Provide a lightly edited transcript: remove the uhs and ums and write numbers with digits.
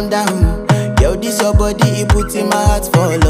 calm down. Yo, this your body, it put in my heart for